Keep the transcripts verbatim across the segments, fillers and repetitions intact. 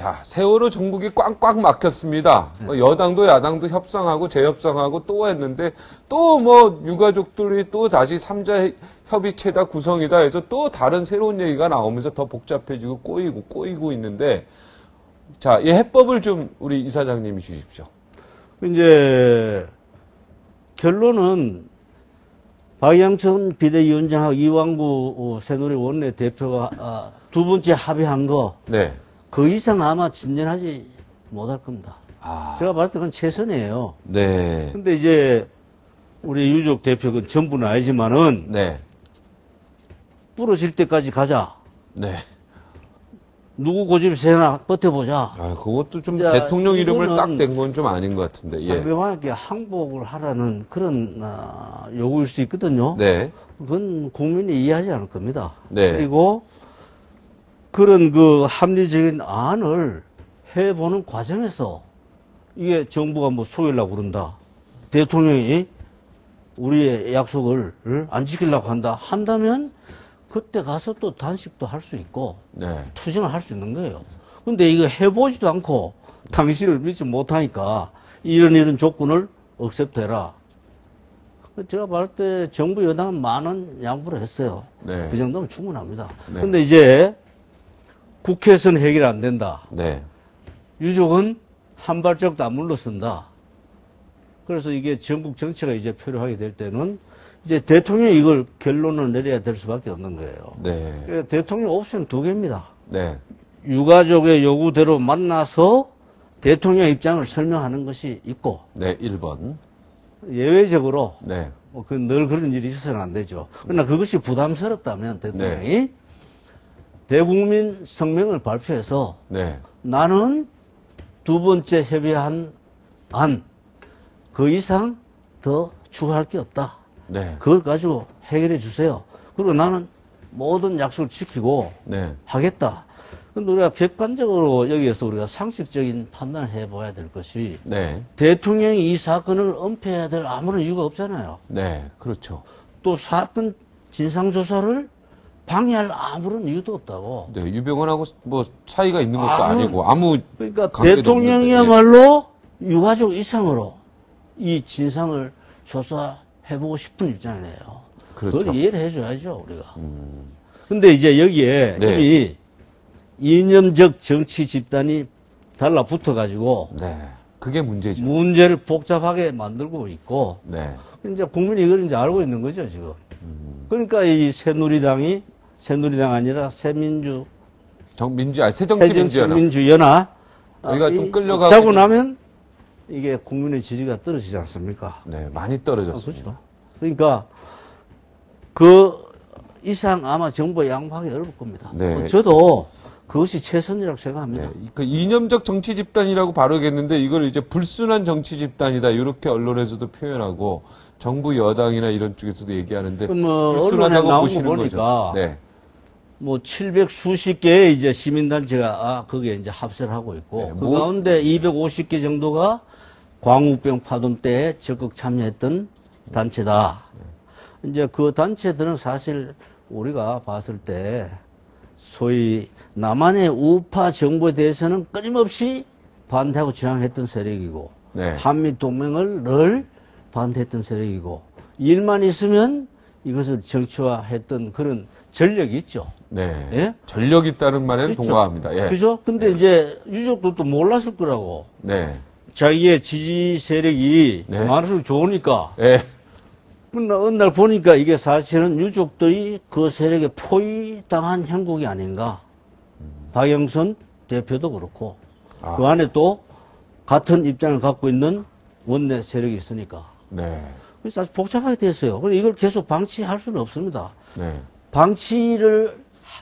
자, 세월호 정국이 꽉꽉 막혔습니다. 뭐 여당도 야당도 협상하고 재협상하고 또 했는데 또 뭐 유가족들이 또 다시 삼자 협의체다 구성이다 해서 또 다른 새로운 얘기가 나오면서 더 복잡해지고 꼬이고 꼬이고 있는데 자, 이 해법을 좀 우리 이사장님이 주십시오. 이제 결론은 박영선 비대위원장하고 이완구 새누리 원내대표가 두 번째 합의한 거 네. 그 이상 아마 진전하지 못할 겁니다. 아. 제가 봤을 때 그건 최선이에요. 네. 근데 이제 우리 유족 대표는 전부는 아니지만은 네. 부러질 때까지 가자. 네. 누구 고집 세나 버텨보자. 아, 그것도 좀 자, 대통령 이름을 딱 이거는 댄 건 좀 아닌 것 같은데. 예. 상대방에게 항복을 하라는 그런 어, 요구일 수 있거든요. 네. 그건 국민이 이해하지 않을 겁니다. 네. 그리고 그런 그 합리적인 안을 해보는 과정에서 이게 정부가 뭐 속이려고 그런다. 대통령이 우리의 약속을 안 지키려고 한다. 한다면 그때 가서 또 단식도 할 수 있고 네. 투쟁을 할 수 있는 거예요. 근데 이거 해보지도 않고 당신을 믿지 못하니까 이런 이런 조건을 억셉트해라. 제가 봤을 때 정부 여당은 많은 양보를 했어요. 네. 그 정도면 충분합니다. 네. 근데 이제 국회에서는 해결 안 된다. 네. 유족은 한 발짝도 안 물러선다. 그래서 이게 전국 정치가 이제 필요하게 될 때는 이제 대통령이 이걸 결론을 내려야 될 수밖에 없는 거예요. 네. 그래서 대통령 옵션 두 개입니다. 네. 유가족의 요구대로 만나서 대통령 입장을 설명하는 것이 있고, 네. 일 번. 예외적으로, 네. 뭐, 그 늘 그런 일이 있어서는 안 되죠. 그러나 그것이 부담스럽다면 대통령이 네. 대국민 성명을 발표해서 네. 나는 두 번째 협의한 안, 그 이상 더 추가할 게 없다. 네. 그걸 가지고 해결해 주세요. 그리고 나는 모든 약속을 지키고 네. 하겠다. 근데 우리가 객관적으로 여기에서 우리가 상식적인 판단을 해봐야 될 것이 네. 대통령이 이 사건을 은폐해야 될 아무런 이유가 없잖아요. 네. 그렇죠. 또 사건 진상조사를 방해할 아무런 이유도 없다고. 네. 유병헌하고 뭐 차이가 있는 것도 아무, 아니고 아무 그러니까 관계도 대통령이야말로 유가족 이상으로 이 진상을 조사해보고 싶은 입장이네요. 그렇죠. 그걸 이해를 해줘야죠, 우리가. 음. 근데 이제 여기에 네. 이미 이념적 정치 집단이 달라붙어가지고 네. 그게 문제죠. 문제를 복잡하게 만들고 있고, 네. 이제 국민이 이걸 이제 알고 있는 거죠, 지금. 음. 그러니까 이 새누리당이, 새누리당 아니라 새민주, 정민주, 아니, 새정치민주연합. 새정치민주연합. 여기가 아, 좀 끌려가고. 자고 나면 이게 국민의 지지가 떨어지지 않습니까? 네. 많이 아, 떨어졌습니다. 그렇죠. 그러니까 그 이상 아마 정부에 양보하기 어려울 겁니다. 네. 뭐 저도 그것이 최선이라고 생각합니다. 네. 그 이념적 정치 집단이라고 바르겠는데 이걸 이제 불순한 정치 집단이다. 이렇게 언론에서도 표현하고 정부 여당이나 이런 쪽에서도 얘기하는데 그럼 뭐 언론에 불순하다고 나온 거 보시는 보니까 거죠. 네. 뭐 칠백 수십 개의 이제 시민단체가 아, 거기에 이제 합세를 하고 있고 네, 그 뭐- 가운데 이백오십 개 정도가 광우병 파동 때에 적극 참여했던 단체다. 이제 그 단체들은 사실 우리가 봤을 때 소위 남한의 우파 정부에 대해서는 끊임없이 반대하고 저항했던 세력이고 네. 한미 동맹을 늘 반대했던 세력이고 일만 있으면 이것을 정치화했던 그런 전력이 있죠. 네. 예? 전력 있다는 말에는 있죠. 동감합니다. 예. 그죠? 근데 네. 이제 유족들도 몰랐을 거라고. 네. 자기의 지지 세력이 네. 많을수록 좋으니까. 예. 근데 어느 날 보니까 이게 사실은 유족들이 그 세력에 포위당한 형국이 아닌가. 박영선 대표도 그렇고. 아. 그 안에 또 같은 입장을 갖고 있는 원내 세력이 있으니까. 네. 그래서 아주 복잡하게 됐어요. 그래서 이걸 계속 방치할 수는 없습니다. 네. 방치를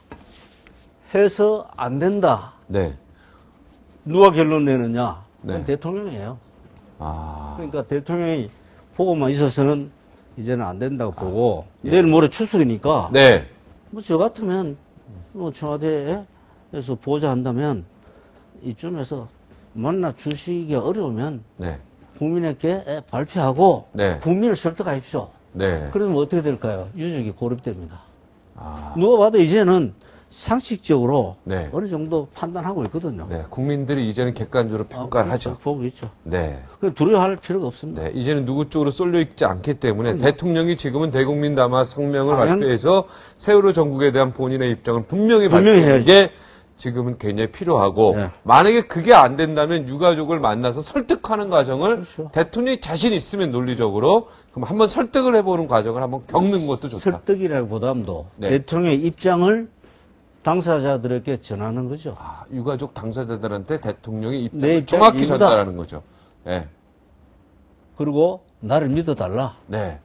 해서 안 된다. 네. 누가 결론 내느냐? 네. 대통령이에요. 아. 그러니까 대통령이 보고만 있어서는 이제는 안 된다고 보고 예. 내일 모레 출석이니까 네. 뭐 저 같으면 뭐 청와대에서 보좌한다면 이쯤에서 만나 주시기 어려우면 네. 국민에게 발표하고 네. 국민을 설득하십시오. 네. 그러면 어떻게 될까요? 유족이 고립됩니다. 아. 누가 봐도 이제는 상식적으로 네. 어느 정도 판단하고 있거든요. 네, 국민들이 이제는 객관적으로 평가를 아, 하죠. 보고 있죠. 네. 그 두려워할 필요가 없습니다. 네, 이제는 누구 쪽으로 쏠려 있지 않기 때문에 그럼요. 대통령이 지금은 대국민 담화 성명을 당연- 발표해서 세월호 정국에 대한 본인의 입장을 분명히 분명히 밝히는 해야죠. 게 지금은 굉장히 필요하고 네. 만약에 그게 안 된다면 유가족을 만나서 설득하는 과정을 그렇죠. 대통령이 자신 있으면 논리적으로 그럼 한번 설득을 해보는 과정을 한번 겪는 것도 좋다. 설득이라기보다도 네. 대통령의 입장을 당사자들에게 전하는 거죠. 아, 유가족 당사자들한테 대통령의 내 입장을 입장이 정확히 이거다. 전달하는 거죠. 네. 그리고 나를 믿어달라. 네.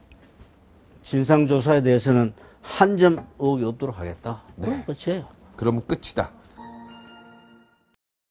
진상조사에 대해서는 한 점 의혹이 없도록 하겠다. 네. 그럼 끝이에요. 그러면 끝이다.